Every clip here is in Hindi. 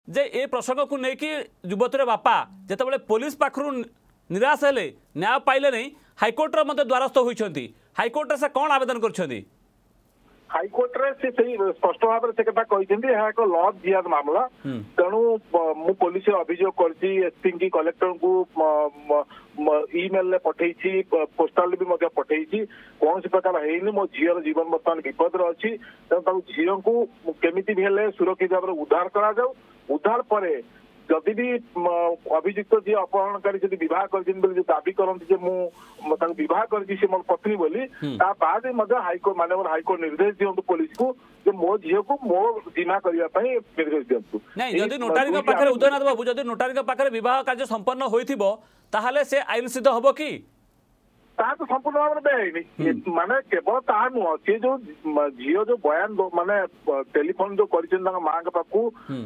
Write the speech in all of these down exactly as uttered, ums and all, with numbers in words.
जे ए प्रसंग को लेकिन युवतीर बापा जिते पुलिस पाखु निराश हेले न्याय पाइले नहीं हाइकोर्टर मध्य द्वारस्थ होती हाइकोर्ट से कौन आवेदन कर हाइकोर्ट रे से सही स्पष्ट भाव से कथा कहते एक लॉ जियाद मामला तेणु मु पुलिस अभियोग करछि एसपी की कलेक्टर को ईमेल पठेछि पोस्टाल भी मध्य पठेछि कौन सी प्रकार है मो झीर जीवन बर्तमान विपद अच्छी तेणु झील को केमिति भी हेले सुरक्षित भाव उद्धार करा जाऊ उद्धार पर जदि भी अभियुक्त जी अपहरणकारी जब विवाह कर दाबी करती विवाह कर मोर पत्नी बोली बाद हाइकोर्ट मानव हाइकोर्ट निर्देश दिंतु पुलिस को मो झील को मो जिमा करने निर्देश दिंतु नहीं जदि नोटारी पाखे उदयनाथ बाबू जदि नोटारी पाखे विवाह कार्य संपन्न होता से आईन सिद्ध हम कि तो संपूर्ण भाव में बेआईन माने केवल ता नुह सी जो झील जो बयान माने टेलीफोन जो कर माँ के पाखु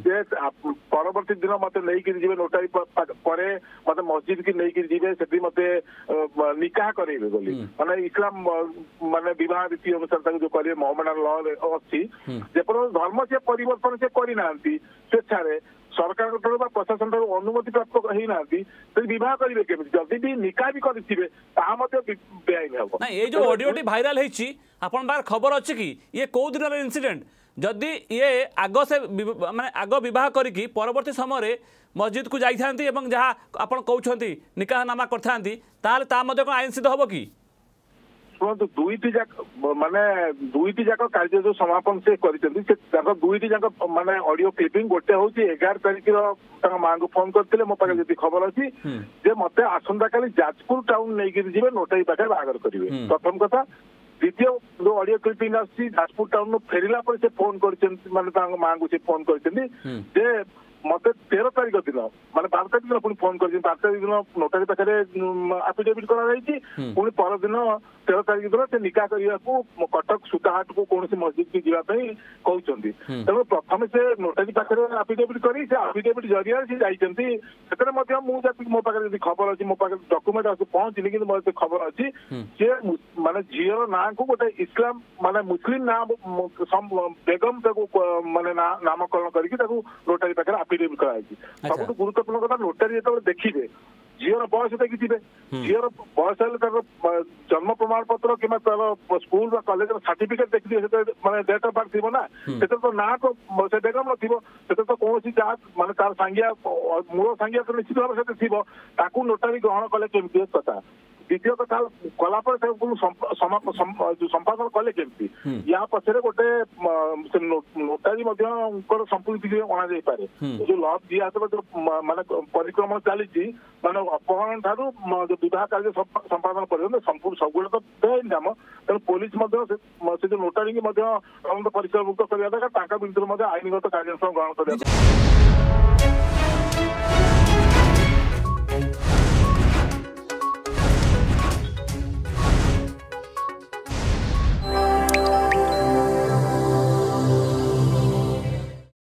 परवर्ती दिन मत नहीं जी नोटारी पर मत मस्जिद की नहीं जी से मत निकाह करेंगे बोली माने इस्लाम माने विवाह रीति अनुसार जो करेंगे मोहम्मदन लॉ अच्छी जेपर धर्म से परिवर्तन से करना स्वेच्छा सरकार प्रशासन अनुमति प्राप्त होना बह करेंगे केमी जदि भी निकाह भी करेंगे बेआईन हम ये जो ऑडियोटी भाइराल होती आपन बार खबर अच्छी कि ये कौ दिन इंसिडेंट जदि ये आग से माने आग बह करी परवर्ती समय मस्जिद को जाती जहाँ आप कहते निकाहनामा कर आईन सिद्ध हम कि शुणु दुईटी जाक माने दुईटी जाक कार्य जो समापन से कर दुईटी जाक माने ऑडियो क्लिपिंग गोटे हूँ एगार तारिख माँ को फोन करते मो पाखे जी खबर अच्छी जे मत आसंता काली जाजपुर टाउन नहीं जी नोटारी पाखे बाहर करेंगे प्रथम कथा द्वितीय जो ऑडियो क्लिपिंग आसी जाजपुर टाउन फेरला पर से फोन कर माँ को फोन कर मत तेरह तारिख दिन माने बारह तारिख दिन पुणी फोन कर बारह तारिख दिन नोटारी पाखे आफिडेविट कर पर दिन तेरह तारिख दिन से निकाह करने को कटक सूताहाट को कौन मस्जिद की जावाई कहते तेणु प्रथम से नोटारी पाखे आफिडेविट कर आफिडेविट जरिया से जाती मो पाखे खबर अच्छी मो पाखे डॉक्यूमेंट आस पहुंचनी कि मोर खबर अच्छी सी माने झील ना को गोटे इस्लाम माने मुस्लिम ना बेगम माने नामकरण करके नोटारी पाखे आफिडेविट कराई सब गुरुत्वपूर्ण कथा नोटारी जो देखिए झीर बयस देखी झीर बयस जन्म प्रमाण पत्र कि स्कूल कॉलेज सर्टिफिकेट देखिए माने डेट ऑफ बर्थ थी ना से तो ना तो से बेगम न तो कौन जहाँ माने तार सांगिया मूल सांगिया तो निश्चित भाव से थी नोटारी ग्रहण कले केमती कथा द्वितीय कथा कलापर संपादन कले केमती या पछरे गोटे नोटारी संपूर्ण अणा पारे जो लॉ दिया जो माने परिक्रमण चली माने अपहरण ठारू जो विवाह कार्य संपादन कर संपूर्ण सबुले तो बेआईन काम तेणु पुलिस से जो नोटारी की परिसरभुक्त करने दरकार विरुद्ध आईनगत कार्यानुष्ठान ग्रहण कर